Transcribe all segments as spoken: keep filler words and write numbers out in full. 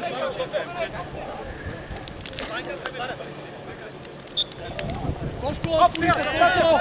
Тошко, отпорите, Тошко!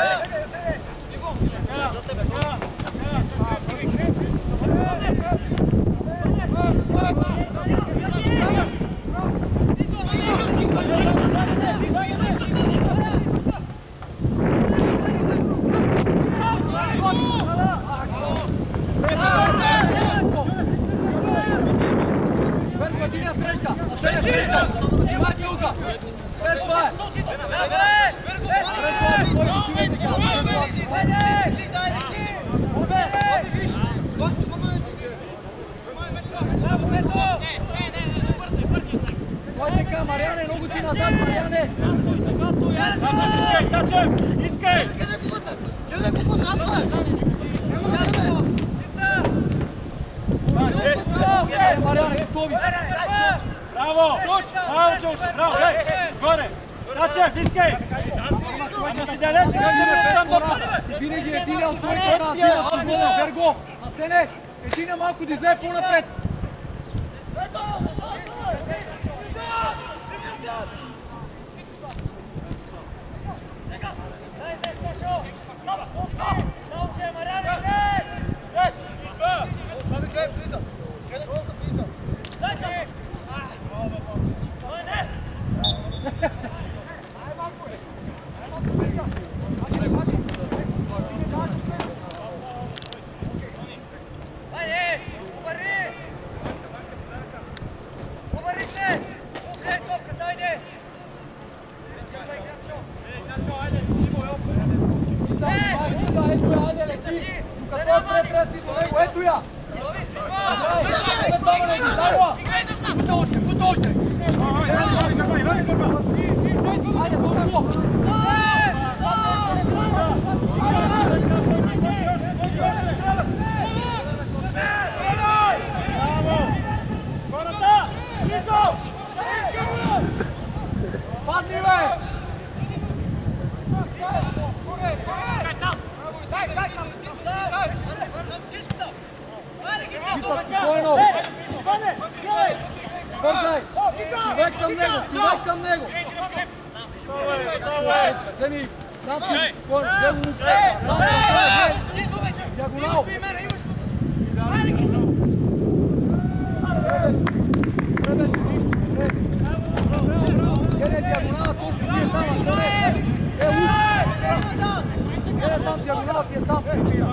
Мариане, много си назад, Мариане! Искай, искай! Къде кухата? Къде кухата? Мариане, готови! Браво! Браво, Джош! Браво! Горе! Тачев, искай! Ама си далеч, как да ме там да пада? Винаги един от твоите на сила футбола, Верго! Асене, един малко да излее по-напред! Бързай! Човек към него! Човек към него! Вземи! Сам си! Кой? Него му! Сам си! Диагонал! Не беше нищо! Къде диагонала? Точно ти е сам! Къде? Е лук! Къде там диагонала ти е сам?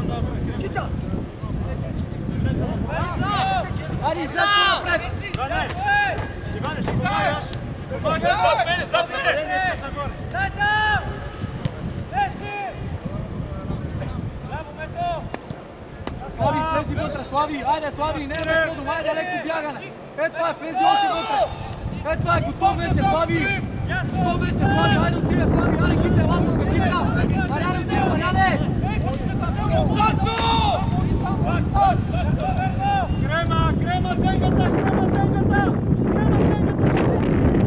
Ари, излез по-напред! Иване, ще помагаш! Помагаш! Зад мене, зад мене! Дай там! Леси! Браво, Мето! Слави, влези вътре, Слави! Айде, Слави, не е методом, айде леко бягане! Е, това е, влези още вътре! Е, това е, готов вече, Слави! Готов вече, Слави, айде отиве, Слави! Ане, кица, лапно, бе, кица! Мариане, отиве, Мариане! Крема, крема, тенгата, крема, тенгата! Крема, тенгата!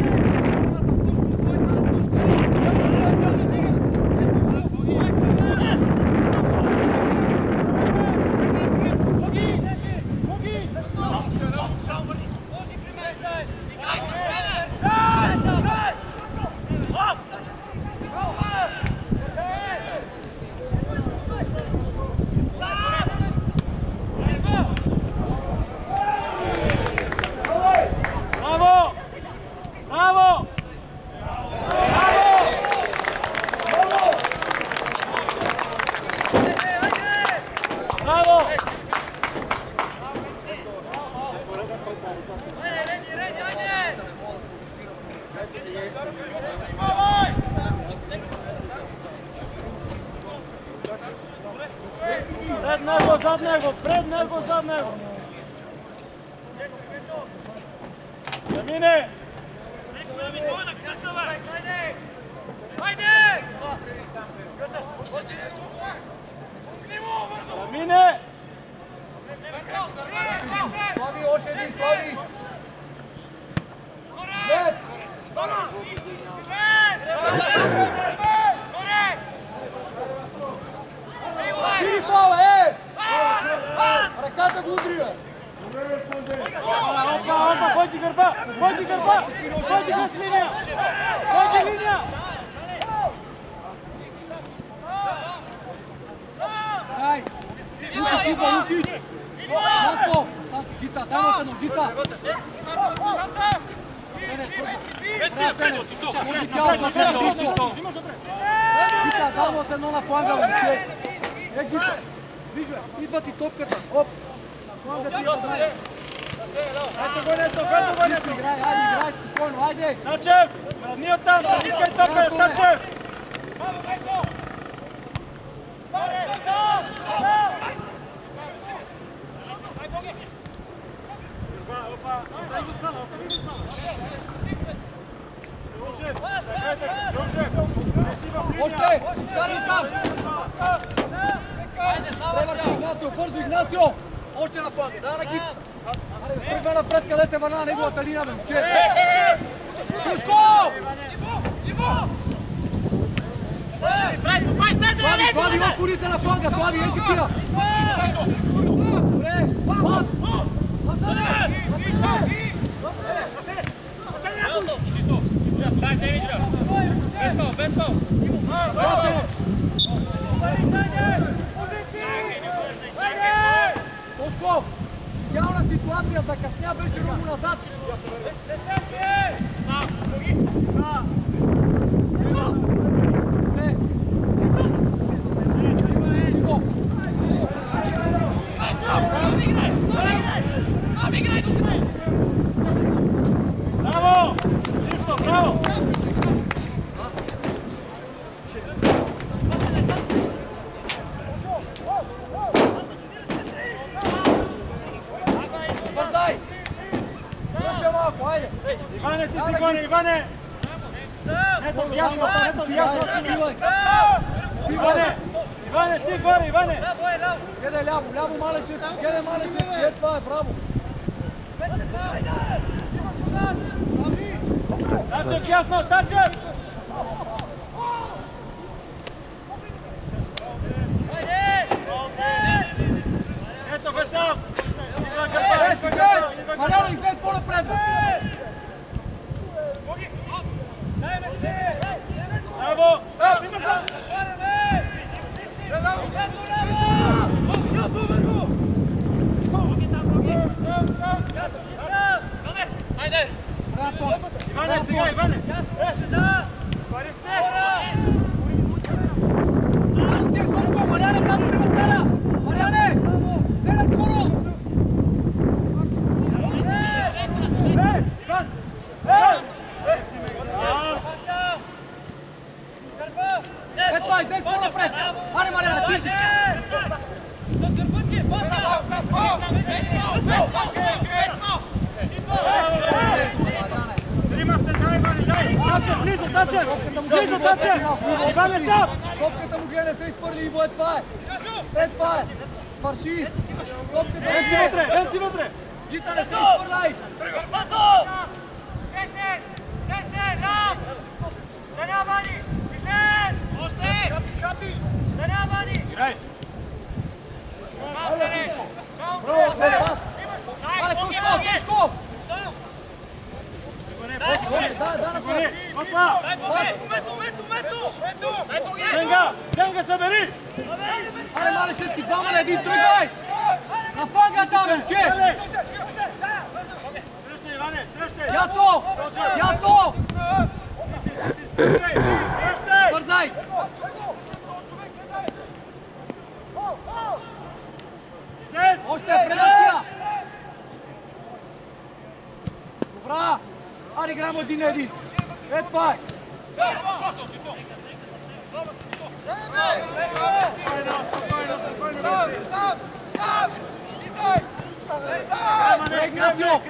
Пред него, зад него, пред него, зад него. Да мине! Да мине! Слави, още един, Слави! След! Филипова, е! Ръката го удри, бе! Опа, опа, кой ти гърба? Гърба! Води гърба! Води гърба с линия! Води линия! Дай! Луки, Тиба, Луки! Насто! Гица, дай му се едно, Гица! Може тялото се различно! Гица, дай му се едно на фланга, момче! Е, Гица! Вижу, идва ти топката! Оп! Фланга ти е! Ето го, ето, ето го, ето! Играй, айде, играй, спокойно, айде! Тачев! Ние оттам, искай топката, Тачев! Още! Стани там! Превърти Игнацио, бързо Игнацио! Още на фланга, дай на Гиц! Тръгва напред, къде се върна на неговата линия, бе, момче! Душко! Слави, Слави, отвори се на фланга, Слави, ей такива! Добре, пас! Тошко! Идеална ситуация, закъсня, беше много назад! Браво! Нищо, браво! Бързай! Слушай малко, айде! Иване, ти си гони, Иване! Ето, ясно, ето, ясно! Иване! Иване, ти горе, Иване! Гледай ляво, ляво Малешев, гледай Малешев, е това е, браво! Тачев, ясно, Тачев! Ето го сам! Е, си гледай! Маляна, изглед по-напред! Браво! Иване, сега, Иване! Пари се! Ано ти, Тошко, Маляне, зад ти хватара! Маляне! Селят коло! Ей, Иван! Ей! Е това, изглед по-напред! Ане, Маляне, ти си! Трима сте, дай, Иване, дай! Тачев, близо, Тачев! Близо, Тачев! Иване, сам! Топката му гледа, се изпърли, Иво, е това е! Е това е! Фарши! Топката му Ен си гледа! вътре, ен си вътре! Гита, не се изпърляй! Браво, се пас! Ане, Тошко, Тошко! Да, да, на това! Опа! Денга! Денга, събери! Ане, Малешевски, двама на един, тръгвай! На фланга там, момче! Срещай, Иване, срещай! Ясно! Ясно! Срещай! Бързай! Още е предъвкия! Добра! Аре, играем един на един! Е, това е! Игнацио!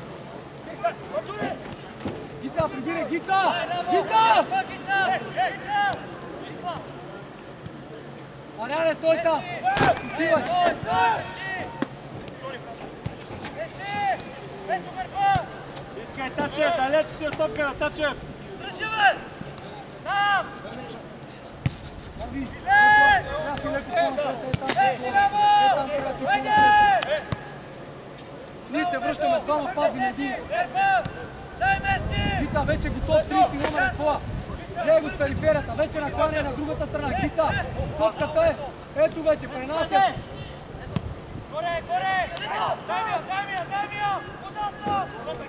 Гита, прибирай, Гита! Гита! Маняне, стой там! Учивай! Искай, Тачев, далеч си от топката, Тачев! Дръжи, бе! Там! Върви! Трябва си леко по-напред, е там, е там, е там, е там, Ние се връщаме двама, пазим един. Гица вече готов, тридесети номер е твоя. Гледай го с периферията, вече накланя на другата страна. Гица, топката е. Ето вече, пренася. Горе, горе! Дамио, Дамио, Дамио! Удобно!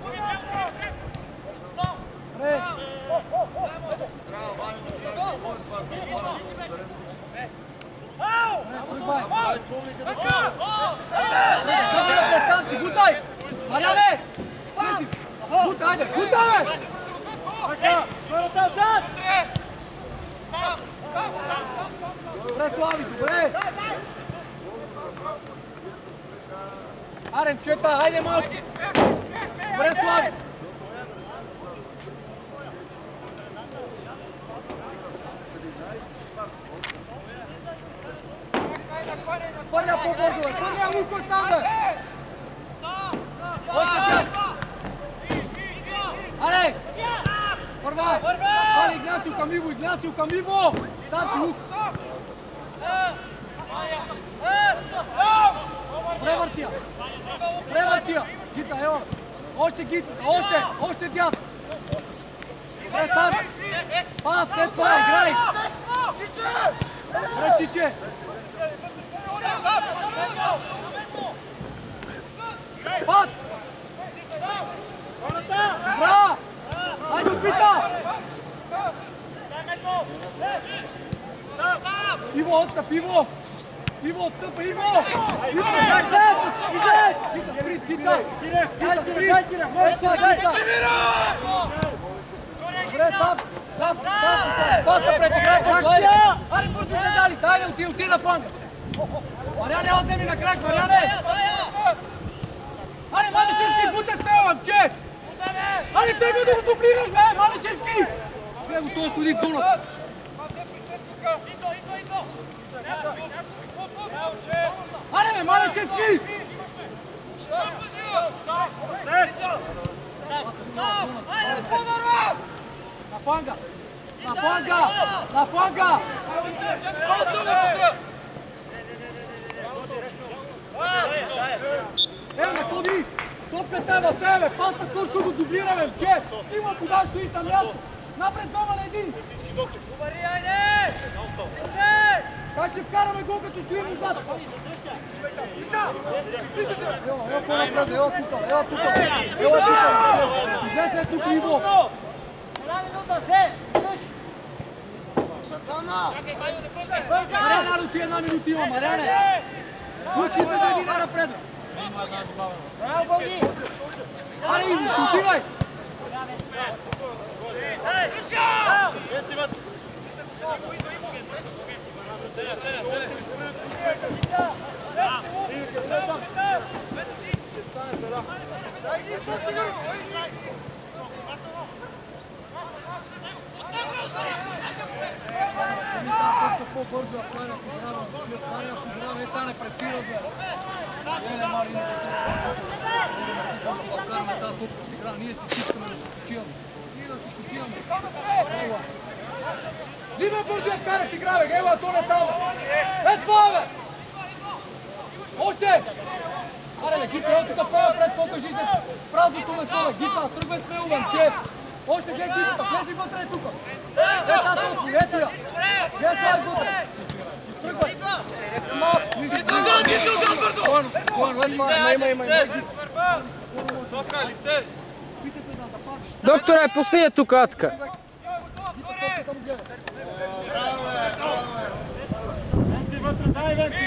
Ре! Гутай! Мариане! Гутай, айде! Гутай, бе! Добре, Слави, добре! Арен, чета, айде малко! Добре, Слави! Първия по-бързо, бе! Първия Луко е там, бе! Още пет! Алекс! Първа! Али, Игнасио към Иво, Игнасио към Иво! Сам си Лук! Превъртия! Превъртия! Гита, ева! Още гицата, още! Още дясно! Добре, Сам! Пас, след това, играй! Добре, Чиче! Пас! Добра! Айде отбита! Иво, отстъп, Иво! Иво, отстъпа, Иво! Иво, излез! Излез! Гита, сприт, Гита! Гита, сприт! Гита, Гита! Добре, Сам! Сам, Сам! Паста пред играта! Айде, бързо медали! Айде, отиди, отиди на фланга! Мариане, още ми на крак, Мариане! Айде, Малешевски, бутът с него, момче! Айде, те го да го дублираш, бе, Малешевски! Гледай го, той стои в зоната. Айде, бе, Малешевски! На фланга! На фланга! На фланга! Ева, Методи! Топката е в себе! Паста точно го дублираме, че! Има кога стоиш на място! Напред двама на един! Говори, айде! Как ще вкараме гол, като стоим отзад? Ева, ева по-напред, ева тук, ева тук! Ева тук! Излезте тук, Иво! Мариане, аре, ти една минута има, Мариане! Тук идва да един напред! Браво, Боги! Аре, Иво, отивай! По-бързо, ако е на програма, ако е на програма, е сега не пресира, бе. Не, не, мали, иначе се да вкараме тази топка с игра. Ние си искаме да се почиваме. Ние да се почиваме. Ева. Взима бързо я вкара с игра, бе. Ева, то не става. Е, това, бе. Още. Аре, бе, Гита, ето се прави пред, покажи се празното место, бе. Гита, тръгвай с него, момче. Още глед Гитата, влези вътре е тука. Е, тата от си, ето я. Глед слай вътре. Тръгвай. Доктора, пусни я тук, Атка. Венци вътре, дай Венци!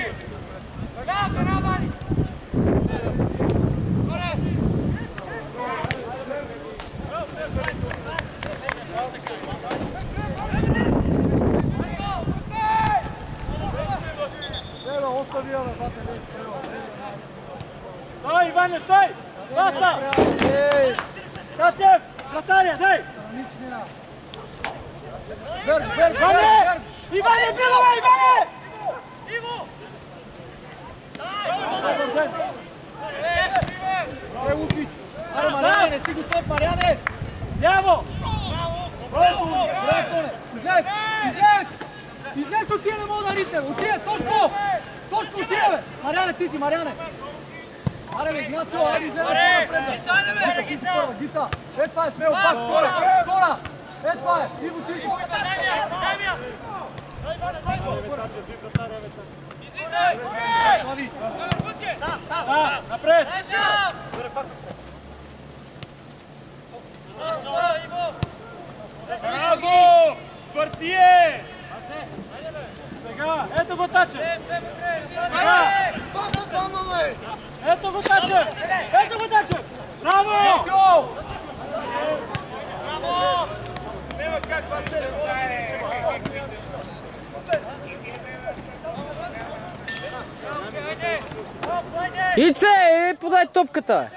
Стой, Иване, стой! Паса! Качев! Вратаря, дай! Иване! Иване, билова, Иване! Иво! Е, Лукич! Аре, Мариане, не си готов, Мариане! Ляво! Добре, Тоне! Излез! Излез! Излез от тия, не мога да ритне! От тия, точно! Точно от тия, бе! Мариане, ти си, Мариане! Аре бе, Игнацио, айде изгледай по-напред. Гица, Гица, е това е смело, пак скора, скора. Е това е, Иво ти си. Слави. Са, напред! Браво! Партие! Сега, ето го Таче! Сега! Ето го Таче! Ето го Таче! Браво! Георгио! Няма как Василев! Ице, подай топката!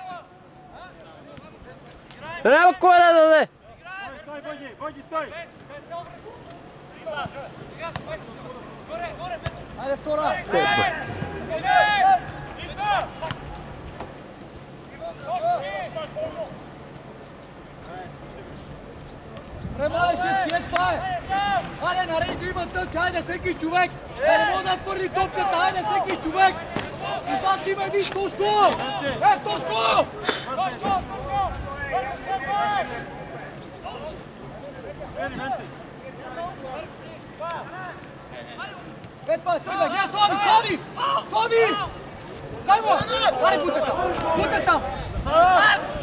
Няма кой да даде! Стой, Бойги, Бойги, стой! Айде втора! Премай Шевски, е това е! Айде, нарежда има тъч, айде всеки човек! Да не мога да хвърли топката, айде всеки човек! Отзад има един Тошко! Е, Тошко! Е, това е, тръгва, гледа, Слави, Слави! Слави! Дай му! Айде, бутай сам! Бутай сам!